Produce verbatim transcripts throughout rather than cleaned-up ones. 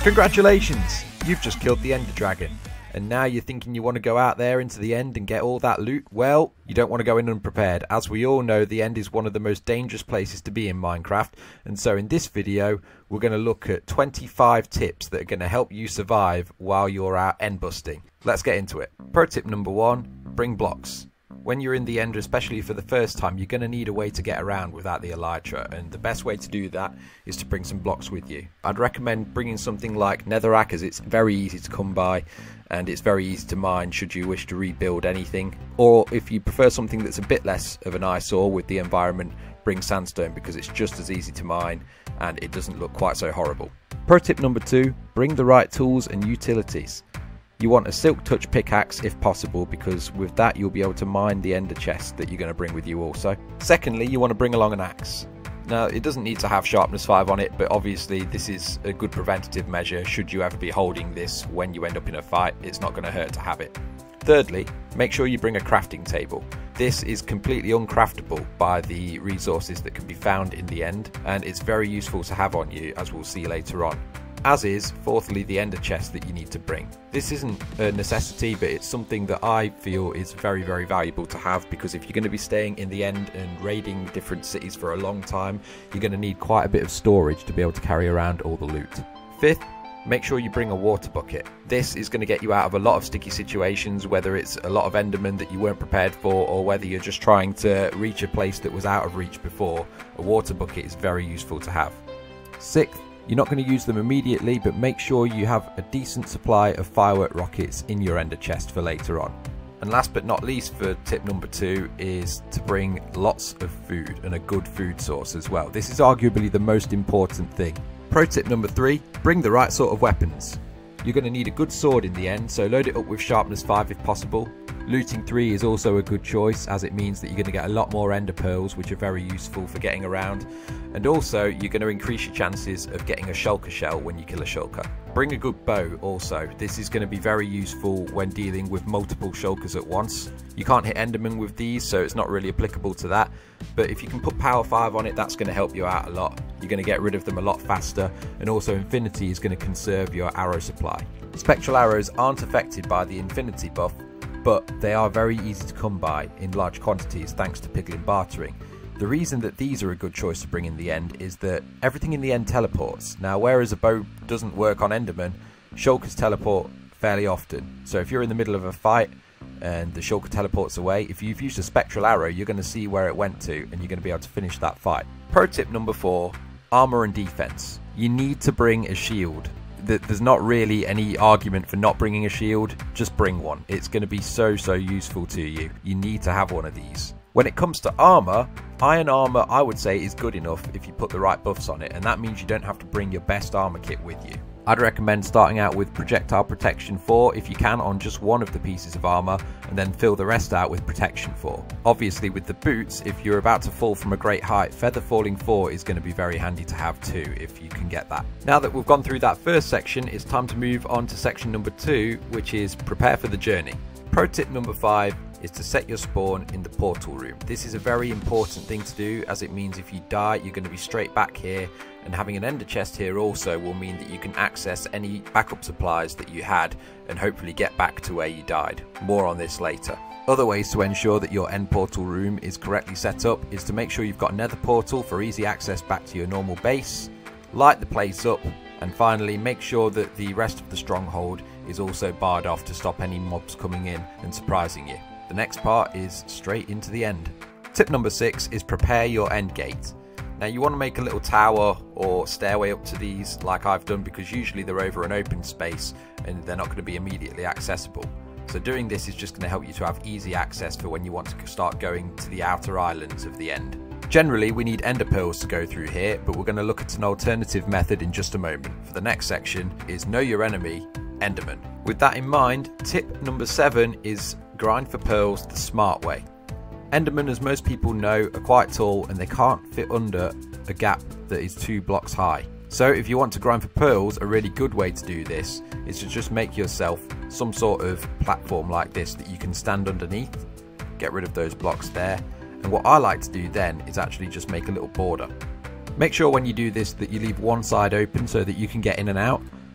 Congratulations! You've just killed the Ender Dragon. And now you're thinking you want to go out there into the end and get all that loot? Well, you don't want to go in unprepared. As we all know, the end is one of the most dangerous places to be in Minecraft. And so in this video, we're going to look at twenty-five tips that are going to help you survive while you're out end busting. Let's get into it. Pro tip number one, bring blocks. When you're in the Ender, especially for the first time, you're going to need a way to get around without the Elytra, and the best way to do that is to bring some blocks with you. I'd recommend bringing something like netherrack, as it's very easy to come by and it's very easy to mine should you wish to rebuild anything. Or if you prefer something that's a bit less of an eyesore with the environment, bring sandstone, because it's just as easy to mine and it doesn't look quite so horrible. Pro tip number two, bring the right tools and utilities. You want a silk touch pickaxe if possible, because with that you'll be able to mine the ender chest that you're going to bring with you also. Secondly, you want to bring along an axe. Now, it doesn't need to have sharpness five on it, but obviously this is a good preventative measure. Should you ever be holding this when you end up in a fight, it's not going to hurt to have it. Thirdly, make sure you bring a crafting table. This is completely uncraftable by the resources that can be found in the end, and it's very useful to have on you, as we'll see later on. As is, fourthly, the ender chest that you need to bring. This isn't a necessity, but it's something that I feel is very, very valuable to have, because if you're going to be staying in the end and raiding different cities for a long time, you're going to need quite a bit of storage to be able to carry around all the loot. Fifth, make sure you bring a water bucket. This is going to get you out of a lot of sticky situations, whether it's a lot of endermen that you weren't prepared for, or whether you're just trying to reach a place that was out of reach before. A water bucket is very useful to have. Sixth, you're not going to use them immediately, but make sure you have a decent supply of firework rockets in your ender chest for later on. And last but not least, for tip number two, is to bring lots of food, and a good food source as well. This is arguably the most important thing. Pro tip number three, bring the right sort of weapons. You're going to need a good sword in the end, so load it up with sharpness five if possible. Looting three is also a good choice, as it means that you're going to get a lot more ender pearls, which are very useful for getting around. And also, you're going to increase your chances of getting a shulker shell when you kill a shulker. Bring a good bow also. This is going to be very useful when dealing with multiple shulkers at once. You can't hit endermen with these, so it's not really applicable to that. But if you can put power five on it, that's going to help you out a lot. You're going to get rid of them a lot faster, and also infinity is going to conserve your arrow supply. Spectral arrows aren't affected by the infinity buff, but they are very easy to come by in large quantities thanks to piglin bartering. The reason that these are a good choice to bring in the end is that everything in the end teleports. Now, whereas a bow doesn't work on endermen, shulkers teleport fairly often. So if you're in the middle of a fight and the shulker teleports away, if you've used a spectral arrow, you're going to see where it went to and you're going to be able to finish that fight. Pro tip number four, armor and defense. You need to bring a shield. There's not really any argument for not bringing a shield, just bring one. It's going to be so, so useful to you. You need to have one of these. When it comes to armor, iron armor I would say is good enough if you put the right buffs on it, and that means you don't have to bring your best armor kit with you. I'd recommend starting out with projectile protection four if you can on just one of the pieces of armor, and then fill the rest out with protection four. Obviously with the boots, if you're about to fall from a great height, feather falling four is going to be very handy to have too if you can get that. Now that we've gone through that first section, it's time to move on to section number two, which is prepare for the journey. Pro tip number five is to set your spawn in the portal room. This is a very important thing to do, as it means if you die, you're going to be straight back here, and having an ender chest here also will mean that you can access any backup supplies that you had and hopefully get back to where you died. More on this later. Other ways to ensure that your end portal room is correctly set up is to make sure you've got a nether portal for easy access back to your normal base, light the place up, and finally make sure that the rest of the stronghold is also barred off to stop any mobs coming in and surprising you. The next part is straight into the end. Tip number six is prepare your end gate. Now you want to make a little tower or stairway up to these like I've done, because usually they're over an open space and they're not going to be immediately accessible. So doing this is just going to help you to have easy access for when you want to start going to the outer islands of the end. Generally we need ender pearls to go through here, but we're going to look at an alternative method in just a moment. For the next section is know your enemy, enderman. With that in mind, tip number seven is grind for pearls the smart way. Endermen, as most people know, are quite tall and they can't fit under a gap that is two blocks high. So if you want to grind for pearls, a really good way to do this is to just make yourself some sort of platform like this that you can stand underneath. Get rid of those blocks there. And what I like to do then is actually just make a little border. Make sure when you do this that you leave one side open so that you can get in and out,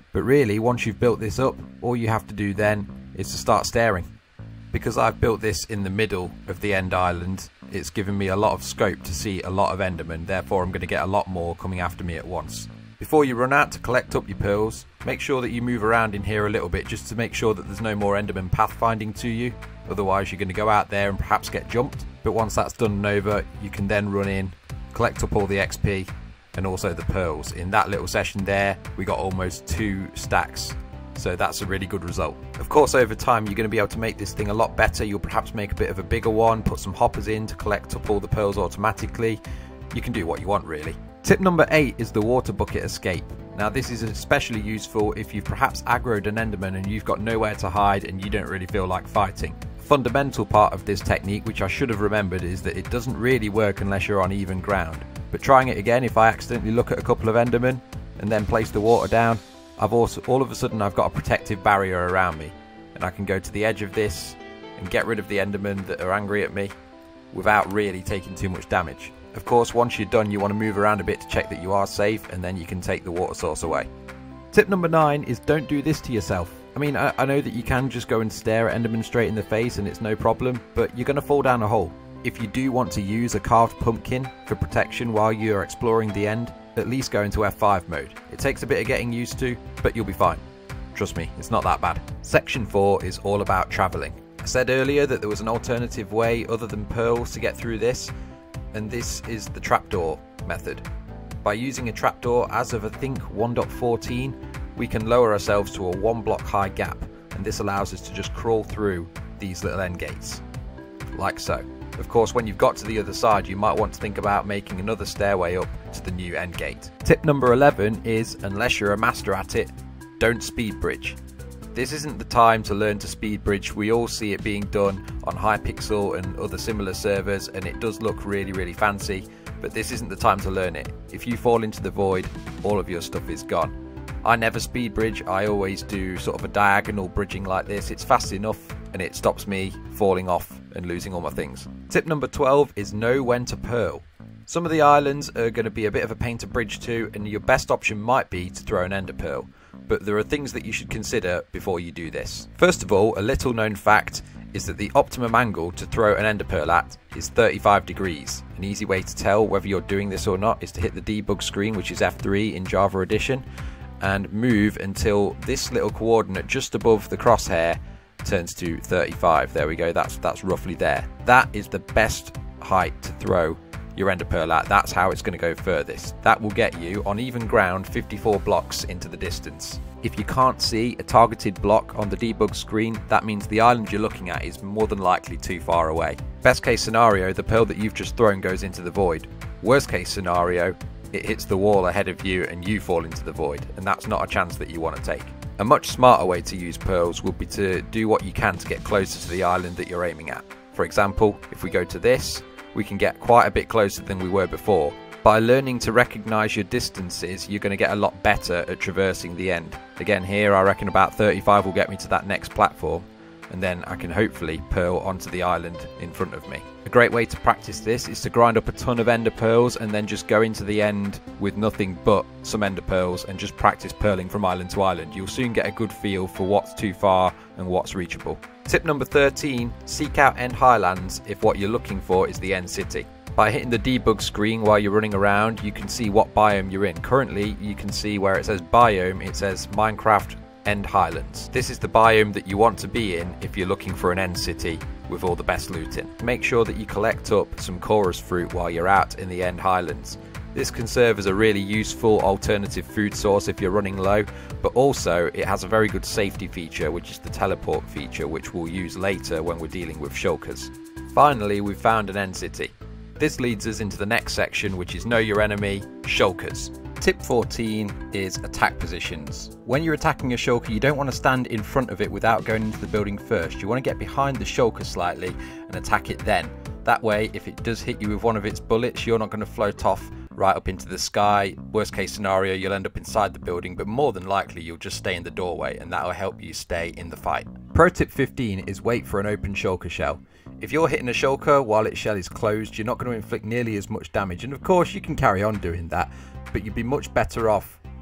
But really, once you've built this up, all you have to do then is to start staring. Because I've built this in the middle of the end island, it's given me a lot of scope to see a lot of endermen, therefore I'm going to get a lot more coming after me at once. Before you run out to collect up your pearls, make sure that you move around in here a little bit just to make sure that there's no more enderman pathfinding to you, otherwise you're going to go out there and perhaps get jumped. But once that's done and over, you can then run in, collect up all the X P and also the pearls. In that little session there, we got almost two stacks. So that's a really good result. Of course, over time you're going to be able to make this thing a lot better. You'll perhaps make a bit of a bigger one, put some hoppers in to collect up all the pearls automatically. You can do what you want really. Tip number eight is the water bucket escape. Now this is especially useful if you've perhaps aggroed an enderman and you've got nowhere to hide and you don't really feel like fighting. The fundamental part of this technique, which I should have remembered, is that it doesn't really work unless you're on even ground. But trying it again, if I accidentally look at a couple of endermen and then place the water down, I've also, all of a sudden I've got a protective barrier around me, and I can go to the edge of this and get rid of the endermen that are angry at me without really taking too much damage. Of course, once you're done, you want to move around a bit to check that you are safe, and then you can take the water source away. Tip number nine is don't do this to yourself. I mean, I, I know that you can just go and stare at endermen straight in the face and it's no problem, but you're going to fall down a hole. If you do want to use a carved pumpkin for protection while you're exploring the end, at least go into F five mode. It takes a bit of getting used to, but you'll be fine. Trust me, it's not that bad. Section four is all about travelling. I said earlier that there was an alternative way other than pearls to get through this, and this is the trapdoor method. By using a trapdoor as of I think one point fourteen, we can lower ourselves to a one block high gap, and this allows us to just crawl through these little end gates, like so. Of course, when you've got to the other side, you might want to think about making another stairway up to the new end gate. Tip number eleven is, unless you're a master at it, don't speed bridge. This isn't the time to learn to speed bridge. We all see it being done on Hypixel and other similar servers, and it does look really, really fancy, but this isn't the time to learn it. If you fall into the void, all of your stuff is gone. I never speed bridge. I always do sort of a diagonal bridging like this. It's fast enough and it stops me falling off and losing all my things. Tip number twelve is know when to pearl. Some of the islands are going to be a bit of a pain to bridge to, and your best option might be to throw an ender pearl. But there are things that you should consider before you do this. First of all, a little known fact is that the optimum angle to throw an ender pearl at is thirty-five degrees. An easy way to tell whether you're doing this or not is to hit the debug screen, which is F three in Java Edition, and move until this little coordinate just above the crosshair turns to thirty-five. There we go, that's that's roughly there. That is the best height to throw your ender pearl at. That's how it's going to go furthest. That will get you on even ground fifty-four blocks into the distance. If you can't see a targeted block on the debug screen, that means the island you're looking at is more than likely too far away. Best case scenario, the pearl that you've just thrown goes into the void. Worst case scenario, it hits the wall ahead of you and you fall into the void, and that's not a chance that you want to take. A much smarter way to use pearls would be to do what you can to get closer to the island that you're aiming at. For example, if we go to this, we can get quite a bit closer than we were before. By learning to recognise your distances, you're going to get a lot better at traversing the end. Again, here I reckon about thirty-five will get me to that next platform, and then I can hopefully pearl onto the island in front of me. A great way to practice this is to grind up a ton of ender pearls and then just go into the end with nothing but some ender pearls and just practice pearling from island to island. You'll soon get a good feel for what's too far and what's reachable. Tip number thirteen, seek out end highlands if what you're looking for is the end city. By hitting the debug screen while you're running around, you can see what biome you're in. Currently, you can see where it says biome, it says Minecraft End Highlands. This is the biome that you want to be in if you're looking for an end city with all the best loot in. Make sure that you collect up some chorus fruit while you're out in the End Highlands. This can serve as a really useful alternative food source if you're running low, but also it has a very good safety feature, which is the teleport feature, which we'll use later when we're dealing with shulkers. Finally, we've found an end city. This leads us into the next section, which is know your enemy, shulkers. Tip fourteen is attack positions. When you're attacking a shulker, you don't want to stand in front of it without going into the building first. You want to get behind the shulker slightly and attack it then. That way, if it does hit you with one of its bullets, you're not going to float off right up into the sky. Worst case scenario, you'll end up inside the building, but more than likely you'll just stay in the doorway, and that will help you stay in the fight. Pro tip fifteen is wait for an open shulker shell. If you're hitting a shulker while its shell is closed, you're not going to inflict nearly as much damage, and of course you can carry on doing that, but you'd be much better off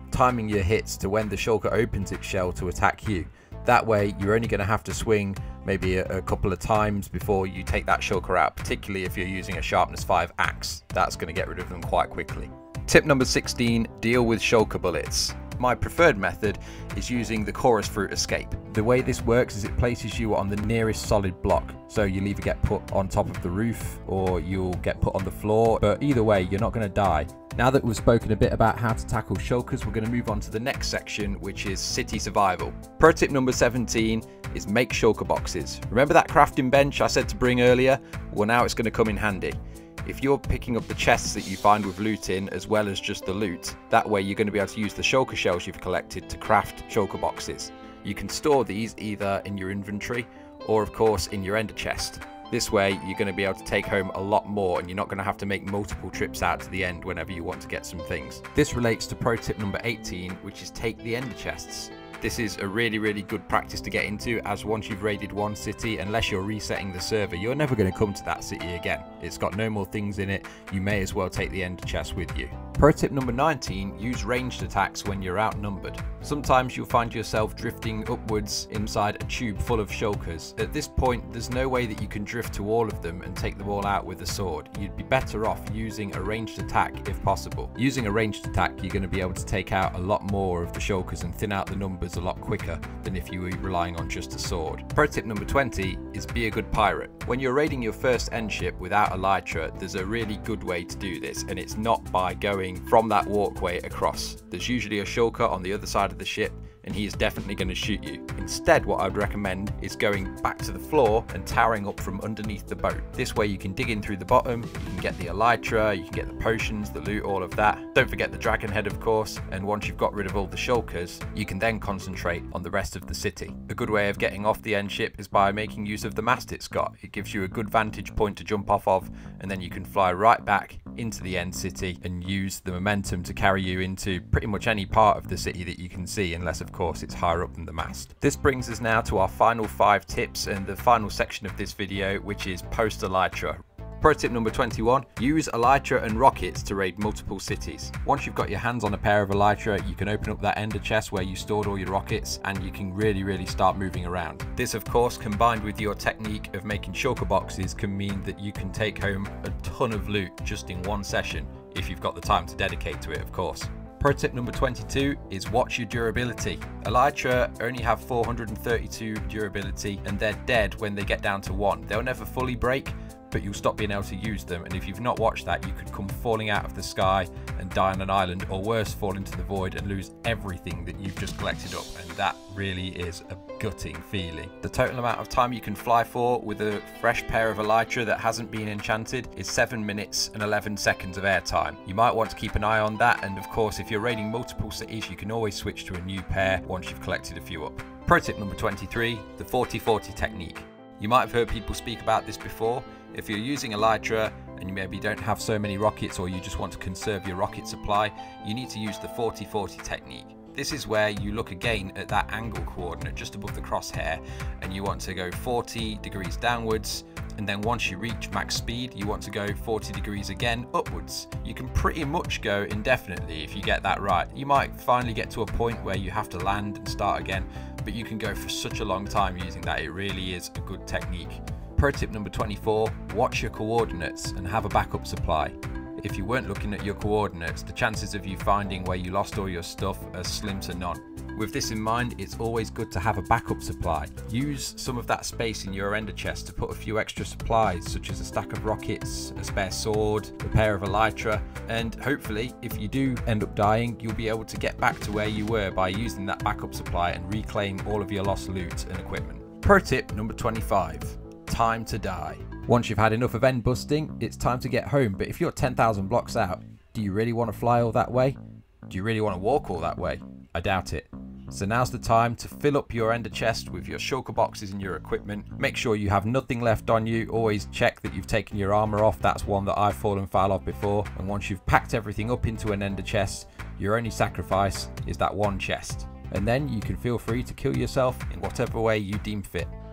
timing your hits to when the shulker opens its shell to attack you. That way you're only going to have to swing maybe a, a couple of times before you take that shulker out, particularly if you're using a sharpness five axe. That's going to get rid of them quite quickly. Tip number sixteen, deal with shulker bullets. My preferred method is using the chorus fruit escape. The way this works is it places you on the nearest solid block, so you'll either get put on top of the roof or you'll get put on the floor, but either way you're not going to die. Now that we've spoken a bit about how to tackle shulkers, we're going to move on to the next section, which is city survival. Pro tip number seventeen is make shulker boxes. Remember that crafting bench I said to bring earlier? Well, now it's going to come in handy. If you're picking up the chests that you find with loot in, as well as just the loot, that way you're going to be able to use the shulker shells you've collected to craft shulker boxes. You can store these either in your inventory or of course in your ender chest. This way you're going to be able to take home a lot more and you're not going to have to make multiple trips out to the end whenever you want to get some things. This relates to pro tip number eighteen, which is take the ender chests. This is a really, really good practice to get into, as once you've raided one city, unless you're resetting the server, you're never going to come to that city again. It's got no more things in it, you may as well take the ender chest with you. Pro tip number nineteen, use ranged attacks when you're outnumbered. Sometimes you'll find yourself drifting upwards inside a tube full of shulkers. At this point, there's no way that you can drift to all of them and take them all out with a sword. You'd be better off using a ranged attack if possible. Using a ranged attack, you're going to be able to take out a lot more of the shulkers and thin out the numbers a lot quicker than if you were relying on just a sword. Pro tip number twenty is be a good pirate. When you're raiding your first end ship without elytra, there's a really good way to do this, and it's not by going from that walkway across. There's usually a shulker on the other side of the ship and he is definitely going to shoot you. Instead, what I would recommend is going back to the floor and towering up from underneath the boat. This way you can dig in through the bottom, you can get the elytra, you can get the potions, the loot, all of that. Don't forget the dragon head, of course, and once you've got rid of all the shulkers, you can then concentrate on the rest of the city. A good way of getting off the end ship is by making use of the mast it's got. It gives you a good vantage point to jump off of, and then you can fly right back into the end city and use the momentum to carry you into pretty much any part of the city that you can see, unless of course it's higher up than the mast. This brings us now to our final five tips and the final section of this video, which is post elytra. Pro tip number twenty-one, use elytra and rockets to raid multiple cities. Once you've got your hands on a pair of elytra, you can open up that ender chest where you stored all your rockets and you can really really start moving around. This of course, combined with your technique of making shulker boxes, can mean that you can take home a ton of loot just in one session, if you've got the time to dedicate to it, of course. Pro tip number twenty-two is watch your durability. Elytra only have four hundred thirty-two durability and they're dead when they get down to one. They'll never fully break, but you'll stop being able to use them, and if you've not watched that, you could come falling out of the sky and die on an island, or worse, fall into the void and lose everything that you've just collected up, and that really is a gutting feeling. The total amount of time you can fly for with a fresh pair of elytra that hasn't been enchanted is seven minutes and eleven seconds of airtime. You might want to keep an eye on that, and of course if you're raiding multiple cities you can always switch to a new pair once you've collected a few up. Pro tip number twenty-three, the forty forty technique. You might have heard people speak about this before. If you're using elytra and you maybe don't have so many rockets, or you just want to conserve your rocket supply, you need to use the forty forty technique. This is where you look again at that angle coordinate just above the crosshair, and you want to go forty degrees downwards, and then once you reach max speed you want to go forty degrees again upwards. You can pretty much go indefinitely if you get that right. You might finally get to a point where you have to land and start again, but you can go for such a long time using that. It really is a good technique. Pro tip number twenty-four, watch your coordinates and have a backup supply. If you weren't looking at your coordinates, the chances of you finding where you lost all your stuff are slim to none. With this in mind, it's always good to have a backup supply. Use some of that space in your ender chest to put a few extra supplies, such as a stack of rockets, a spare sword, a pair of elytra, and hopefully if you do end up dying, you'll be able to get back to where you were by using that backup supply and reclaim all of your lost loot and equipment. Pro tip number twenty-five, time to die. Once you've had enough of end busting, it's time to get home, but if you're ten thousand blocks out, do you really want to fly all that way? Do you really want to walk all that way? I doubt it. So now's the time to fill up your ender chest with your shulker boxes and your equipment. Make sure you have nothing left on you. Always check that you've taken your armor off. That's one that I've fallen foul of before. And once you've packed everything up into an ender chest, your only sacrifice is that one chest. And then you can feel free to kill yourself in whatever way you deem fit.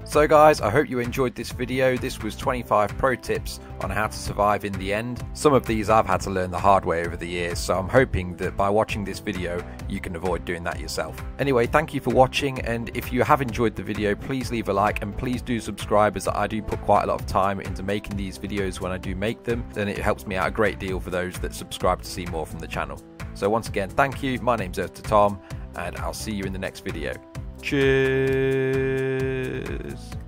So guys, I hope you enjoyed this video. This was twenty-five pro tips on how to survive in the end. Some of these I've had to learn the hard way over the years, so I'm hoping that by watching this video you can avoid doing that yourself. Anyway, thank you for watching, and if you have enjoyed the video, please leave a like and please do subscribe, as I do put quite a lot of time into making these videos when I do make them, and it helps me out a great deal for those that subscribe to see more from the channel. So once again, thank you. My name's earthtotom, and I'll see you in the next video. Cheers.